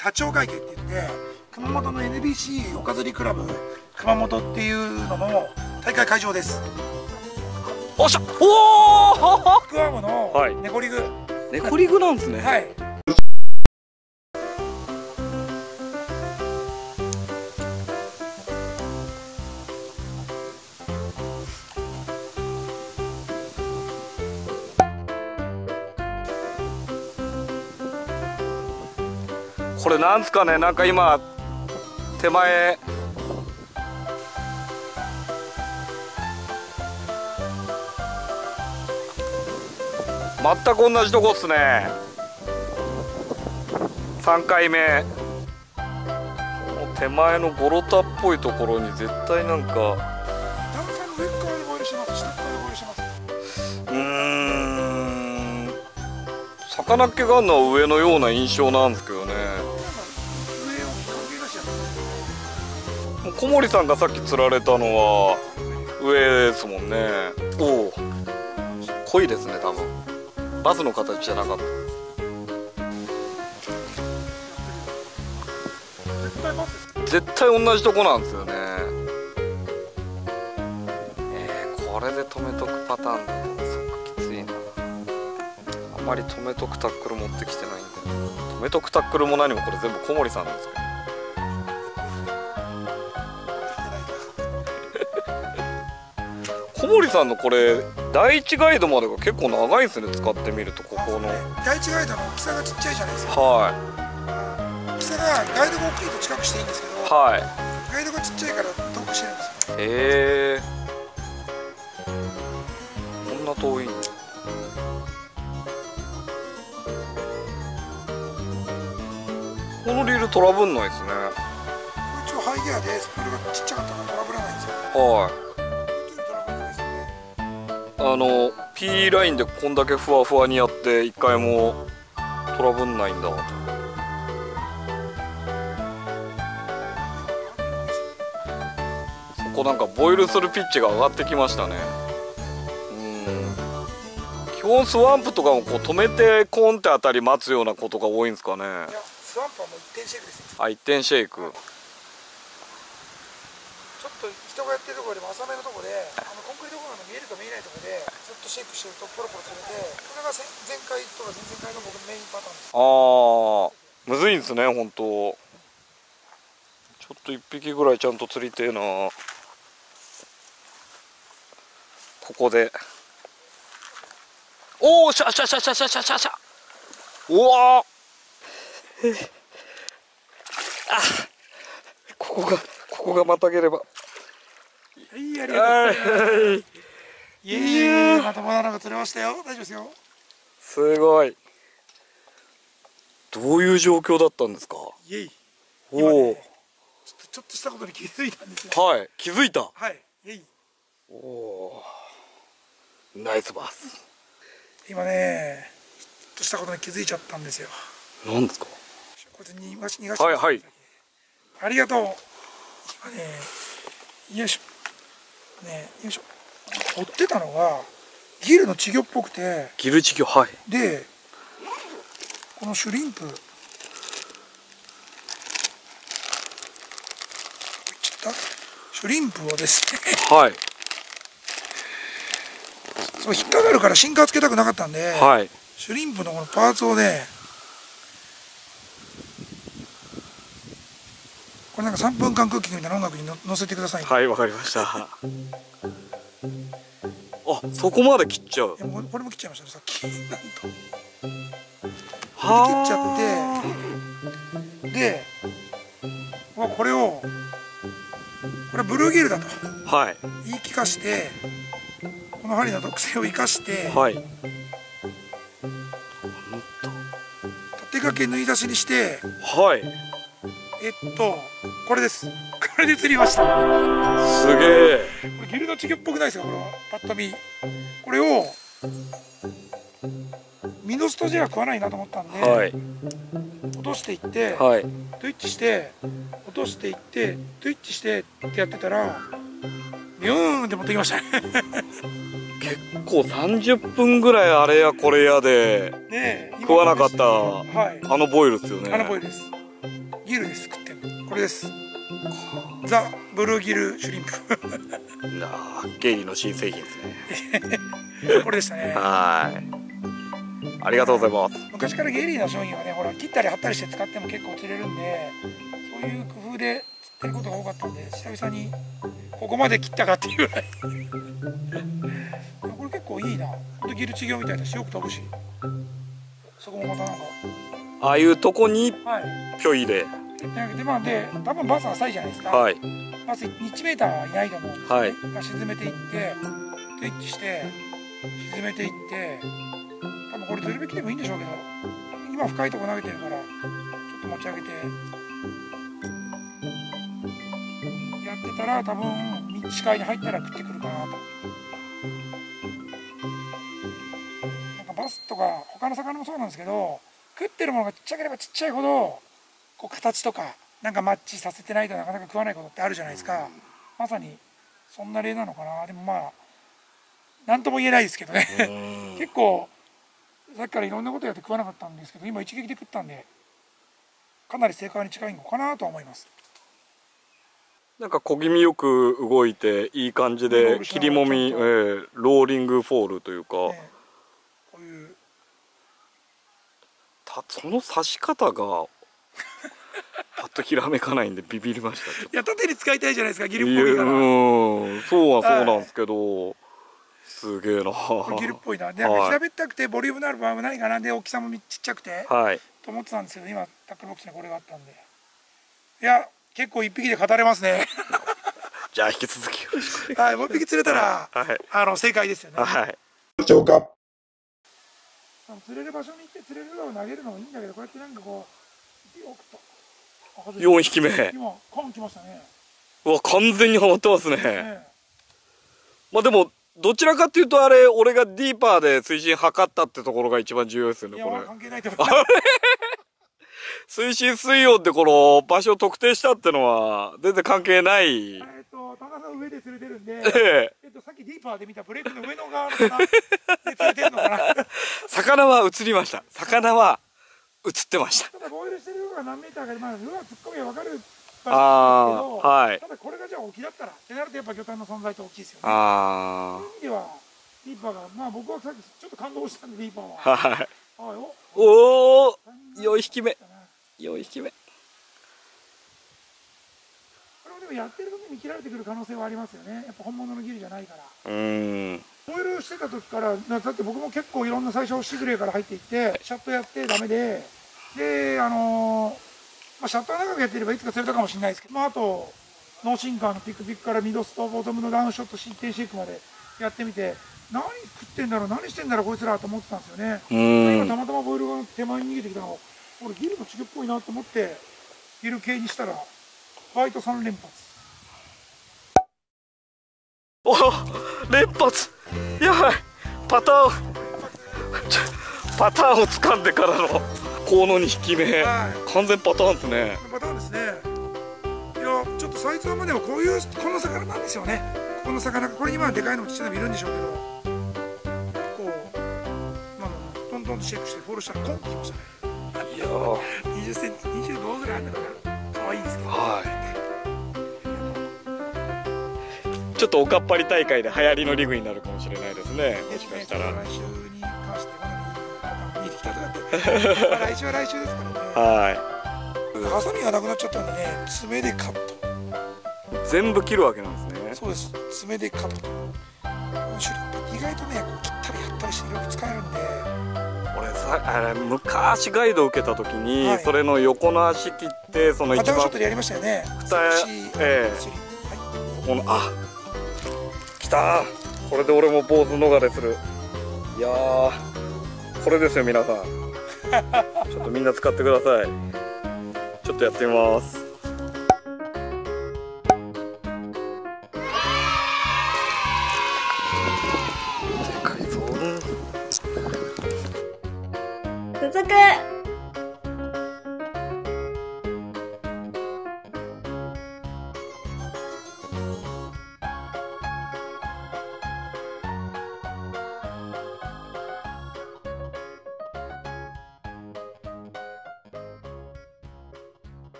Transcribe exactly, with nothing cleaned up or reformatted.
多町会計って言って熊本の エヌビーシー おかずりクラブ熊本っていうのの大会会場です。 おっしゃ、おおクワムのネコリグ、 ネコリグなんですね。 はい。 これなんですかね、なんか今手前全く同じとこっすね。さんかいめ、手前のゴロタっぽいところに絶対なんか段差の上側でボイルします、下側でボイルします。 うーん、魚っ気があるのは上のような印象なんですけどね。小森さんがさっき釣られたのは上ですもんね。おお、濃いですね。多分バスの形じゃなかった。絶対同じとこなんですよね。えー、これで止めとくパターンだとそっかきついな。あまり止めとくタックル持ってきてないんで、止めとくタックルも何もこれ全部小森さんなんですけど。小森さんのこれ第一ガイドまでが結構長いんですね。使ってみるとここの第一ガイドの大きさがちっちゃいじゃないですか。 はい、 大きさがガイドが大きいと近くしていいんですけど、 はい、 ガイドがちっちゃいから遠くしてるんですよ。 へえー、こんな遠いんだ。このリールトラブんないですね。 一応ハイギアでスプールがちっちゃかったからトラブらないんですよ。 はい、あの P ラインでこんだけふわふわにやって一回もトラブんないんだと。そこなんかボイルするピッチが上がってきましたね。うん、基本スワンプとかもこう止めてコンって当たり待つようなことが多いんですかね。いや、 スワンプはもう一点シェイクですよ。 あ、一点シェイク。 ちょっと人がやってるところよりも浅めのところで、あのコンクリートが見えるか見えないところでずっとシェイクしてるとポロポロ釣れて、これが前回とか前々回の僕のメインパターンです。 ああ、むずいんですね、本当。ちょっと一匹ぐらいちゃんと釣りてえな。ここで。おお、シャシャシャシャシャシャシャシャ。うわー。あ、ここがここがまたげれば。 はい、ありがとう。いえいえ、まともなのが釣れましたよ。大丈夫ですよ。 すごい。どういう状況だったんですか。 イエイ。 おお、 ね、ちょっとちょっとしたことに気づいたんですよ。 はい、気づいた。 はい、イエイ。 おお、ナイスバス。 今ね、ちょっとしたことに気づいちゃったんですよ。 なんですか。 こいつに逃がし逃がし。 はいはい。 ありがとう。今ね、よいしょ。ね、よいしょ。追ってたのがギルの稚魚っぽくて。 ギル稚魚、はい。 で、このシュリンプ。いっちゃった。シュリンプをですね。 はい。 そう引っかかるからシンカーつけたくなかったんで。 はい。 シュリンプのこのパーツをね。これなんかさんぷんかんクッキングみたいな音楽にの乗せてください。 はい、わかりました。あ、そこまで切っちゃう。 いやもうこれも切っちゃいましたね、さっき。なんと。 は切っちゃって。で、もうこれを。これはブルーギルだと。 はい。 言い聞かして。この針の特性を生かして。 はい。 縦掛け縫い出しにして。 はい。 えっと、これです。これで釣りました。 すげえ。 これギルの稚魚っぽくないですか、これは。パッと見。これを。ミノストじゃ食わないなと思ったんで。はい、落としていって。はい、トゥイッチして。落としていって。トゥイッチしてってやってたら。ビューンって持ってきましたね。 結構さんじゅっぷんぐらいあれやこれやで。食わなかった。はい、あのボイルですよね。 あのボイルです。 ギルです食ってんの。これです。ザ・ブルーギルシュリンプなあ、ゲイリーの新製品ですねこれでしたね。 はい、ありがとうございます。 昔からゲイリーの商品はね、ほら切ったり貼ったりして使っても結構釣れるんで、そういう工夫で釣ってることが多かったんで、久々にここまで切ったかっていうぐらいこれ結構いいな。ほんとギル稚魚みたいだし、よく飛ぶし、そこもまたなんかああいうとこにはいぴょいで、 でまあで多分バス浅いじゃないですか。 はい、 バスいちメーターはいないと思うんですよね。 はい、 が沈めていってスイッチして沈めていって、多分これ釣るべきでもいいんでしょうけど、今深いとこ投げてるからちょっと持ち上げてやってたら、多分視界に入ったら食ってくるかなと。なんかバスとか他の魚もそうなんですけど、食ってるものがちっちゃければちっちゃいほどこう形とかなんかマッチさせてないとなかなか食わないことってあるじゃないですか。まさにそんな例なのかな。でもまあ何とも言えないですけどね結構さっきからいろんなことやって食わなかったんですけど、今一撃で食ったんでかなり正解に近いのかなとは思います。 なんか小気味よく動いていい感じで切りもみ、えー、ローリングフォールというか、ね、 こういうたその刺し方がパッとひらめかないんでビビりました。 いや縦に使いたいじゃないですか、ギルっぽいから。 うんそうはそうなんですけど、はい、すげえなギルっぽいな。でなんか平べったくてボリュームのある場合もないかな、で大きさもちっちゃくて、はい、と思ってたんですけど、今タックルボックスにこれがあったんで、いや結構一匹で語れますねじゃあ引き続きよろしく。 はい、もう一匹釣れたら、はい、あの正解ですよね。 はい。 どうでしょうか。釣れる場所に行って釣れるのを投げるのもいいんだけど、こうやってなんかこうよんひきめ。 今カン来ましたね。 うわ完全にはまってますね。ね、まあでもどちらかっていうとあれ俺がディーパーで水深測ったってところが一番重要ですよね。これ関係ないと思う。 水深水温でこの場所を特定したってのは全然関係ない。 えっと棚の上で釣れてるんで、えええっとさっきディーパーで見たブレークの上の側の棚で釣れてるのかな。 魚は映りました。魚は映ってました。 ただボイルしてるのが何メーターかで、まあルアー突っ込みは分かる場所ですけど、はい、ただこれがじゃあ沖だったらってなるとやっぱ魚探の存在って大きいですよね。あそういう意味ではディーパーが、まあ僕はさっきちょっと感動したんでディーパーは。はい。 おおよんひきめ。よんひきめ。これもでもやってる時に切られてくる可能性はありますよね。やっぱ本物のギルじゃないから。うん。ボイルしてた時からだって僕も結構いろんな最初シグレーから入っていってシャットやってダメで、であのー、まあ、シャットは長くやってればいつか釣れたかもしれないですけど、まあ、あとノーシンカーのピックピックからミドスとボトムのダウンショットシーテンシェイクまでやってみて、何食ってんだろう何してんだろうこいつらと思ってたんですよね。今たまたまボイルが手前に逃げてきたのを俺ギルの稚魚っぽいなと思ってギル系にしたらホワイトさん連発。 お連発やばい。パターンパターンを掴んでからのこのにひきめ、はい、完全パターンですね。 パターンですね。いやちょっとサイズはまでもこういうこの魚なんですよね。この魚これ今でかいのもちっちゃいのもいるんでしょうけど、こうまあトントンとシェイクしてフォールしたらコンってきましたね。いやにじゅっセンチにじゅうごぐらいあるのかな。可愛いですけど、はい、 ちょっとおかっぱり大会で流行りのリグになるかもしれないですね。もしかしたら来週に関しては見えてきたとかってまあ来週は来週ですからね。はいハサミがなくなっちゃったんでね、爪でカット全部切るわけなんですね。 そうです、爪でカット。意外とねこう切ったりやったりしてよく使えるんで、 俺さあれ昔ガイドを受けた時に、はい、それの横の足切ってその一番片足ショットでやりましたよね。 ええそこのあ来たー。これで俺も坊主逃れする。いやーこれですよ皆さんちょっとみんな使ってください。ちょっとやってみます。